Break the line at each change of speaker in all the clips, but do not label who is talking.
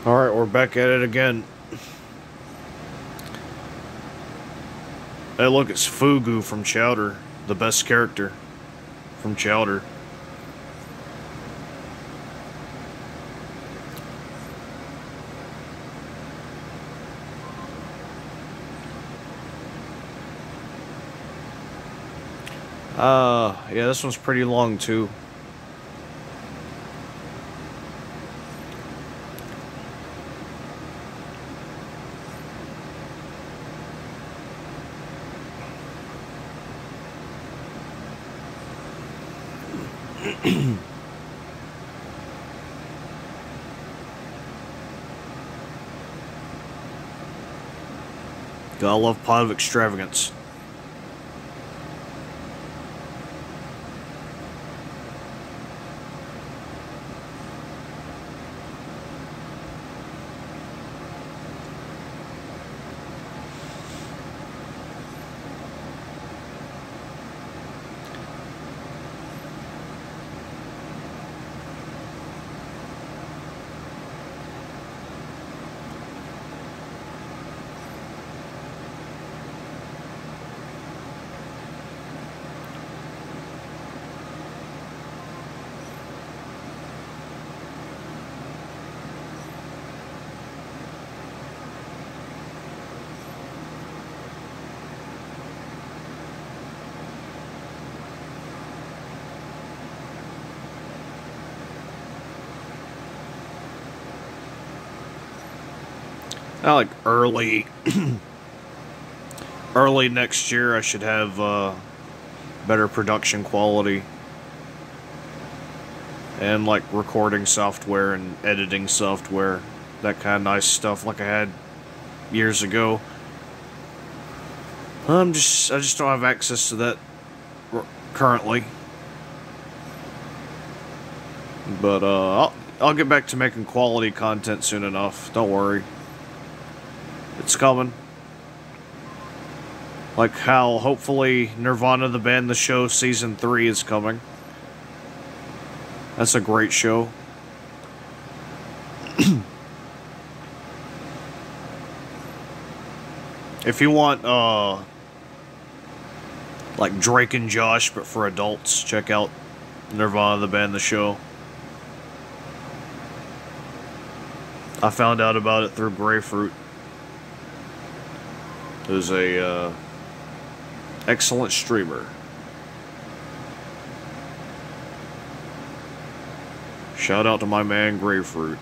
Alright, we're back at it again. Hey, look, it's Fugu from Chowder, the best character from Chowder. Yeah, this one's pretty long too. Gotta love Pot of Extravagance. I like early next year I should have better production quality and like recording software and editing software, that kind of nice stuff like I had years ago. I just don't have access to that currently. But I'll get back to making quality content soon enough. Don't worry. It's coming. Like how hopefully Nirvana the Band the Show Season 3 is coming. That's a great show. If you want like Drake and Josh but for adults, check out Nirvana the Band the Show. I found out about it through Grapefruit. Who's a excellent streamer. Shout out to my man Grapefruit.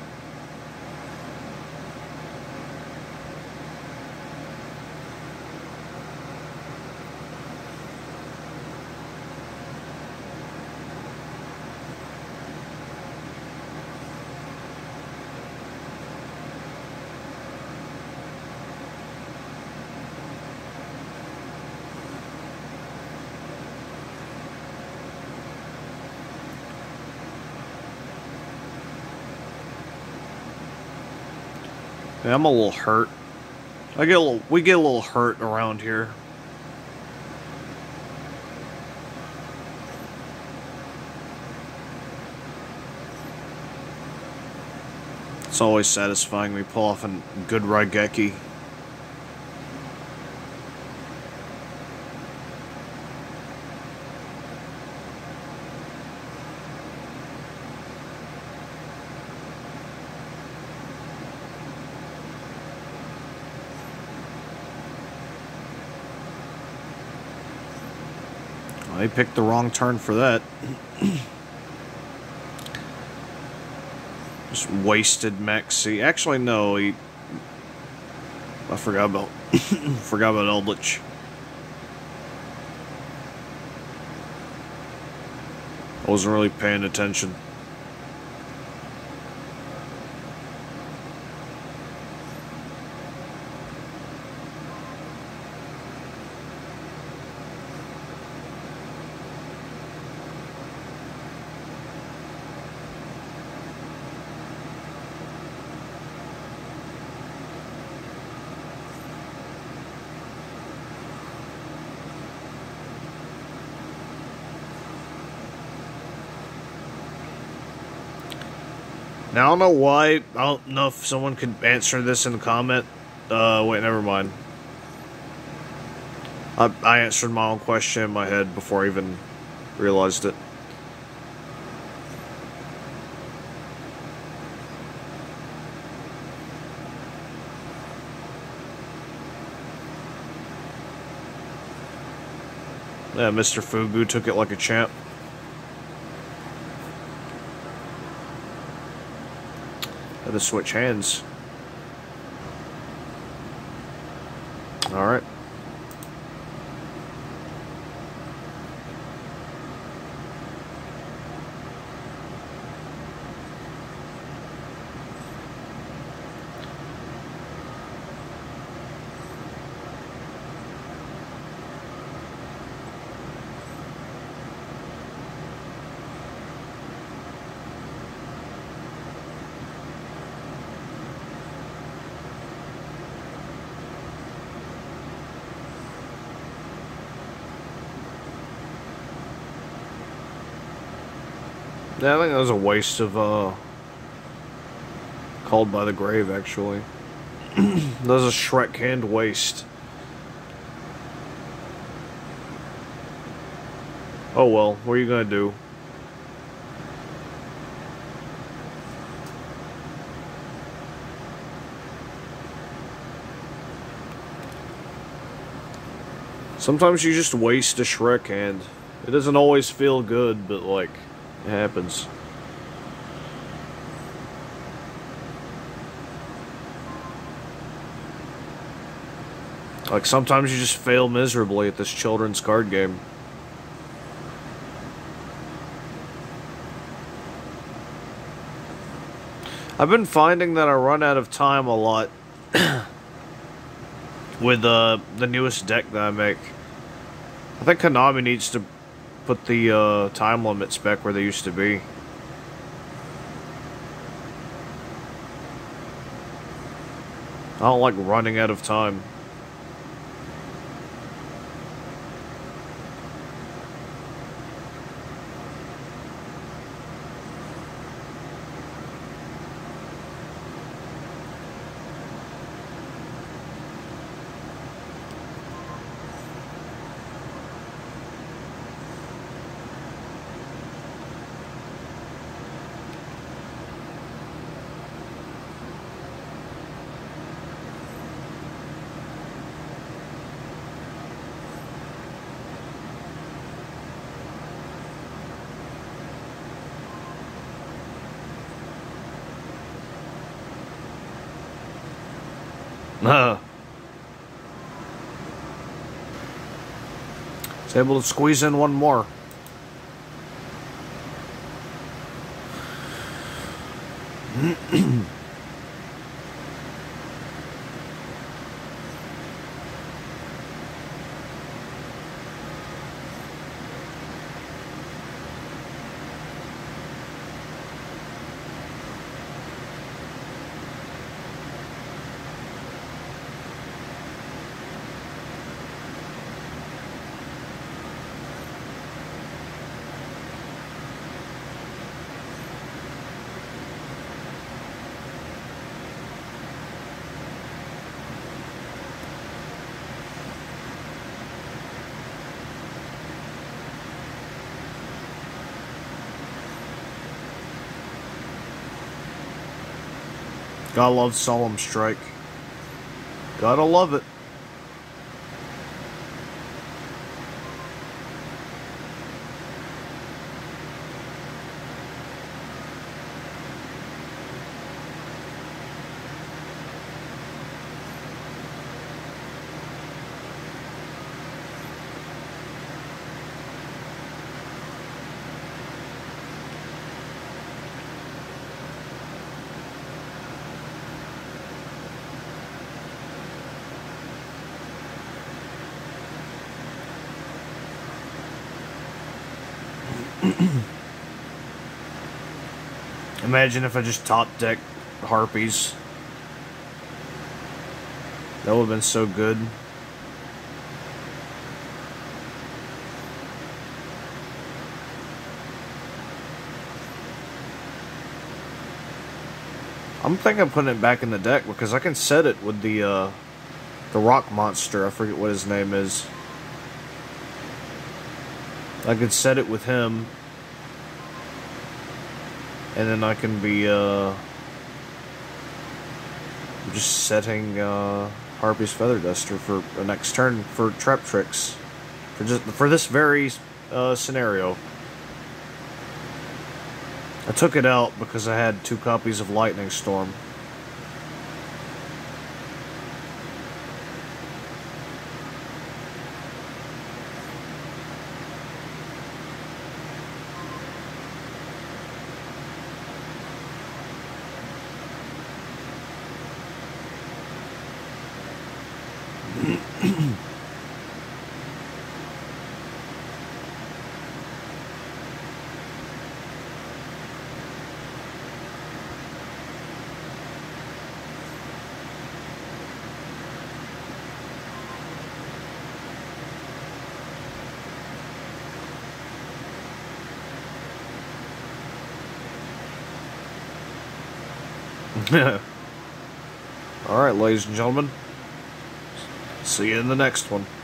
Yeah, I'm a little hurt. We get a little hurt around here. It's always satisfying when we pull off a good Raigeki. They picked the wrong turn for that. Just wasted Maxi. Actually, no, I forgot about forgot about Eldritch. I wasn't really paying attention. Now, I don't know why. I don't know if someone could answer this in the comment. Wait, never mind. I answered my own question in my head before I even realized it. Yeah, Mr. Fugu took it like a champ. Had to switch hands. Alright. Yeah, I think that was a waste of, Called by the Grave, actually. That was a Shrek hand waste. Oh well, what are you gonna do? Sometimes you just waste a Shrek hand. It doesn't always feel good, but, like, it happens. Like, sometimes you just fail miserably at this children's card game. I've been finding that I run out of time a lot with the newest deck that I make. I think Konami needs to put the time limits back where they used to be. I don't like running out of time. It's able to squeeze in one more. Gotta love Solemn Strike. Gotta love it. Imagine if I just top deck Harpies. That would have been so good. I'm thinking of putting it back in the deck because I can set it with the rock monster. I forget what his name is. I could set it with him, and then I can be just setting Harpy's Feather Duster for the next turn for trap tricks for this very scenario. I took it out because I had 2 copies of Lightning Storm. Alright, ladies and gentlemen. See you in the next one.